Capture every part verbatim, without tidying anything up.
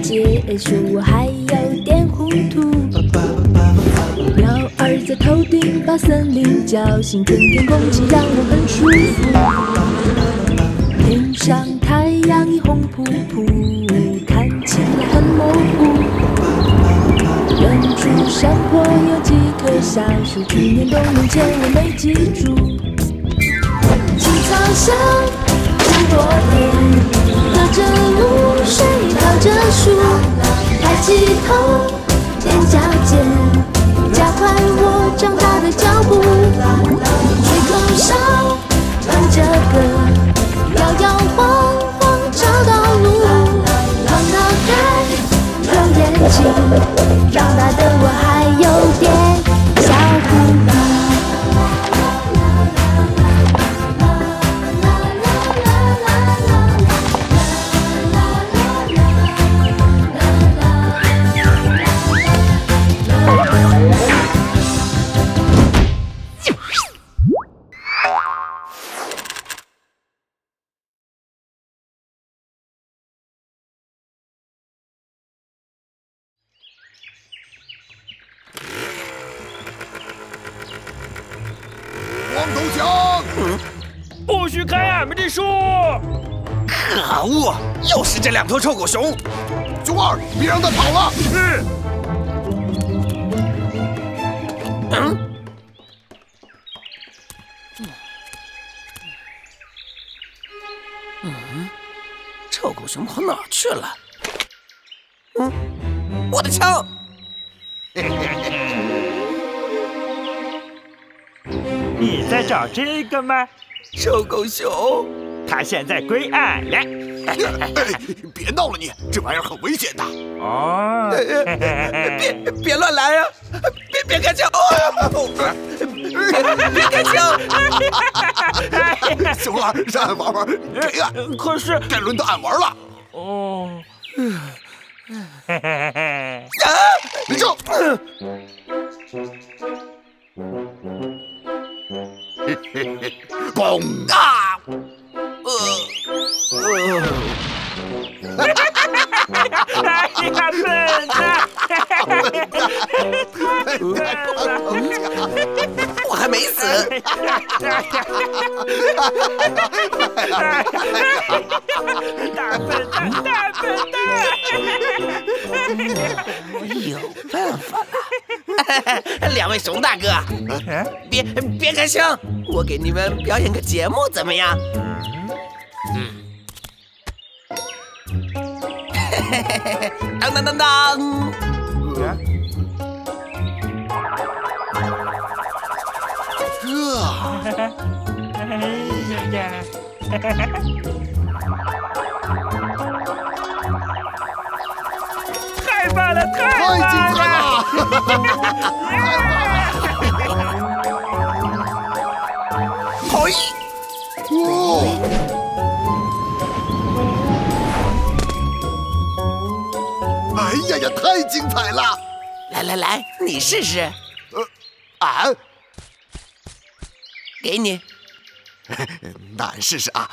解说我还有点糊涂。鸟儿在头顶把森林叫醒，春天空气让我很舒服。天上太阳已红扑扑，看起来很模糊。远处山坡有几棵小树，去年冬眠前我没记住。青草香，山坡边，隔着露水，靠着树，抬起头，踮脚尖，加快我长大的脚步。吹口哨，唱着歌，摇摇晃晃找到路。放脑袋，揉眼睛，长大的我还有点小糊涂。 光头强， 嗯，不许开俺们的树！ 可恶，又是这两头臭狗熊！ 熊二，别让它跑了！ 是。 嗯。嗯，臭狗熊跑哪去了？嗯，我的枪！ 你在找这个吗？ 臭狗熊， 它现在归俺了。 哎，别闹了你，这玩意儿很危险的。 哦， 别别乱来呀！别别开枪！别别开枪！ 熊二，让俺玩玩，给俺。 可是该轮到俺玩了。 哦。 啊！你就。嘣！ 啊！呃呃。 哎呀，笨蛋！ 我还没死。 大笨蛋，大笨蛋！ 有办法了。两位熊大哥，别别开枪，我给你们表演个节目怎么样？嗯。当当当当！ 哎呀呀！太棒了，太棒了！ 太精彩了！ 好一！ 哦！哎呀呀，太精彩了！ 来来来，你试试。 呃，俺给你。 那俺试试啊。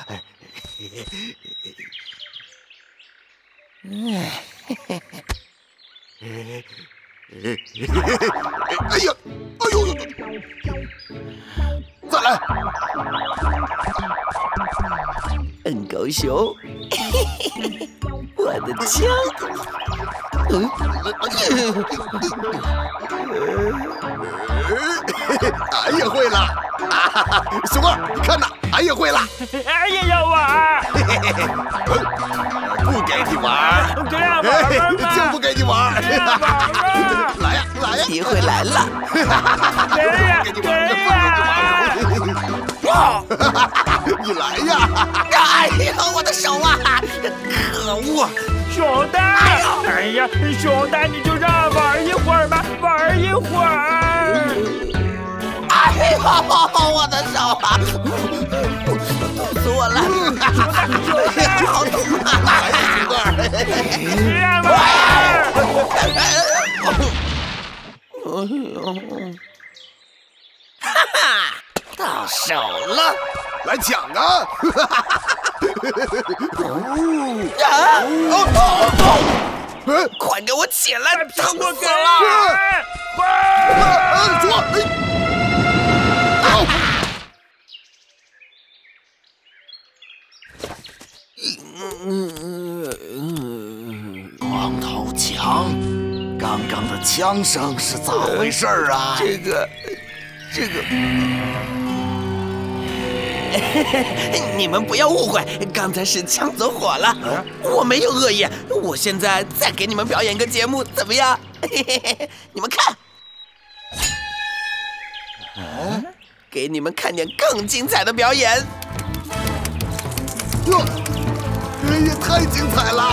嗯。 哎呀，哎呦呦！再来。 笨狗熊，我的枪。嗯。 俺也会了。熊二，你看呐，俺也会了。 俺也要玩。 不给你玩， 给俺玩玩就不给你玩。来呀，来呀！ 机会来了。 给呀，给呀！ 哇！ 你来呀！ 哎呀，我的手啊！可恶！ 熊大，哎呀，熊大，你就让俺玩一会儿吧，玩一会儿。 哎呀，我的手啊！痛死我了！ 熊大， 好痛啊！ 来呀，熊二！ 让玩！ 哈哈，到手了！ 来抢啊！ 啊！ 快给我起来！疼死我给了！ 啊！说，光头强，刚刚的枪声是咋回事啊？ 这个，这个。你们不要误会，刚才是枪走火了，我没有恶意。我现在再给你们表演个节目，怎么样？你们看，给你们看点更精彩的表演。 哟，也太精彩了！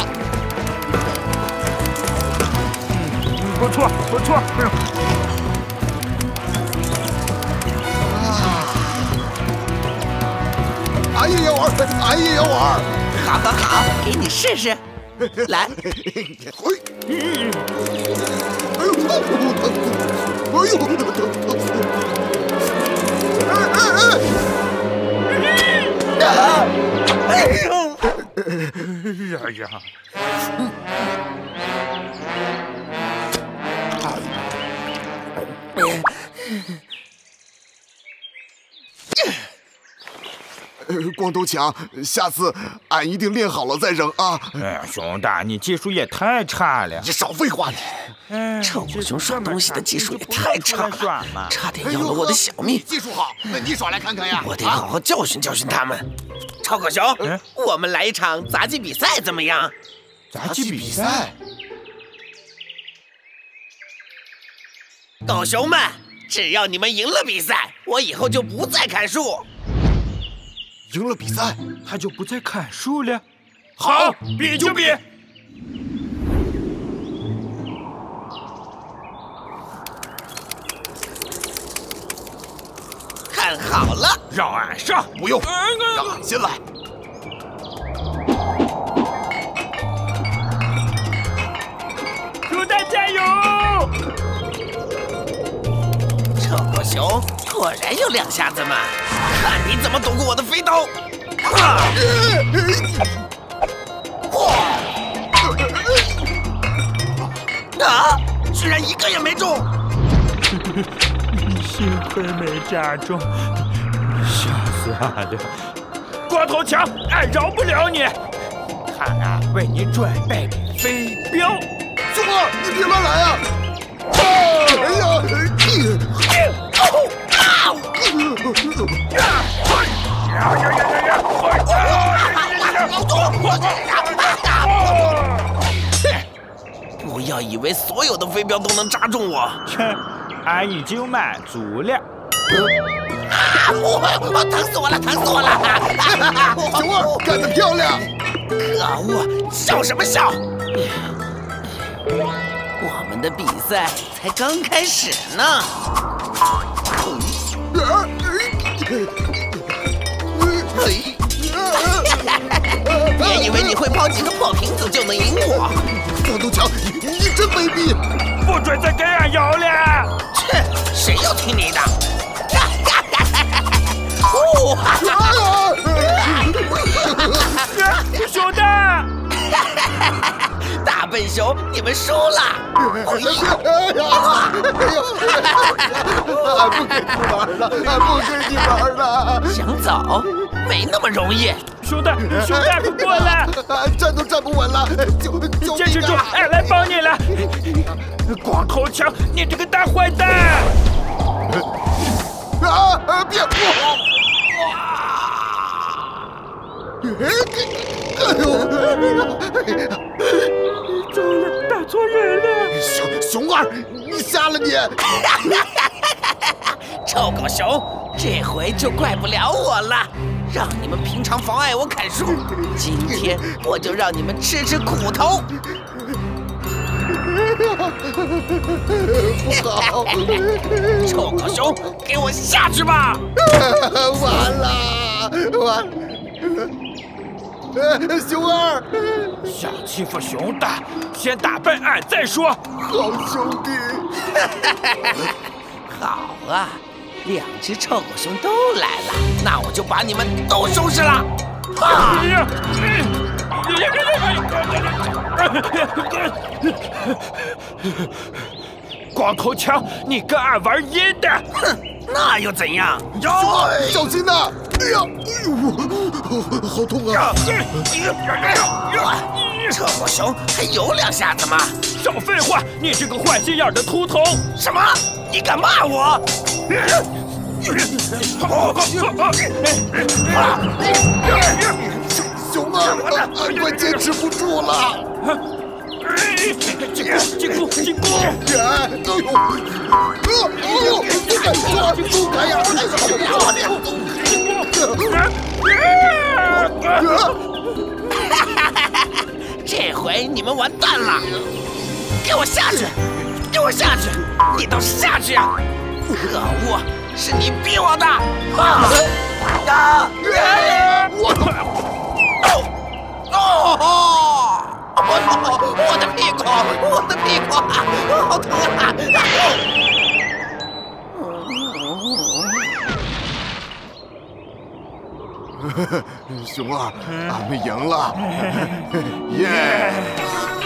不错，不错。 俺也要玩，俺也要玩。 好好好，给你试试。来， 嘿，哎呦，疼！哎呦，疼！哎哎哎！哎呦！ 哎呀！ 光头强，下次俺一定练好了再扔啊！ 哎，熊大，你技术也太差了！ 你少废话你！ 哎， 臭狗熊耍东西的技术也太差了，差点要了我的小命。 技术好，那你耍来看看呀！ 我得好好教训教训他们。臭狗熊，我们来一场杂技比赛怎么样？ 杂技比赛？ 狗熊们，只要你们赢了比赛，我以后就不再砍树。 赢了比赛， 他就不再砍树了。好，比就比。 看好了， 让俺上。 不用，让俺先来。 猪蛋加油！ 臭狗熊果然有两下子嘛，看你怎么躲过我的飞刀！啊！啊！居然一个也没中！ 幸亏没炸中，吓死俺了！光头强，俺饶不了你！看俺为你准备飞镖！ 兄儿，你别乱来啊！哎呀！ 不要以为所有的飞镖都能扎中我！ 哼，俺已经满足了。 啊！我疼死我了，疼死我了！ 熊儿干得漂亮！ 可恶，笑什么笑？我们的比赛才刚开始呢。别以为你会抛几个破瓶子就能赢我！ 光头强，你真卑鄙！ 不准再给俺摇了！ 切，谁要听你的？ 熊大！ 大笨熊，你们输了！ 哎呀！哎呦！俺不跟你玩了，俺不跟你玩了！ 想走？没那么容易！ 熊大，熊大，快过来！ 俺站都站不稳了，救救坚持住，俺来帮你了！光头强，你这个大坏蛋！ 啊！别过！哎呦！ 糟了，打错人了！ 熊熊二，你瞎了你！ 臭狗熊，这回就怪不了我了。让你们平常妨碍我砍树，今天我就让你们吃吃苦头。 不好！ 臭狗熊，给我下去吧！ 完了，完了！熊二， 想欺负熊大，先打败俺再说。 好兄弟！ 好啊，两只臭狗熊都来了，那我就把你们都收拾了。啊！ 哎光头强，你跟俺玩阴的！ 哼，那又怎样？ 熊二，小心呐！哎呀，哎呦，好痛啊！ 这么凶，还有两下子吗？ 少废话！你这个坏心眼的秃头！ 什么？你敢骂我？ 熊二，俺快坚持不住了！ 进攻！进攻！进攻！ 哎呦！哎呦！抓住开呀！ 这回你们完蛋了！给我下去！给我下去！你倒是下去啊！可恶，是你逼我的！啊！啊！ 我哦！我我的屁股，我的屁股，好疼啊！ 熊二，俺们赢了！耶！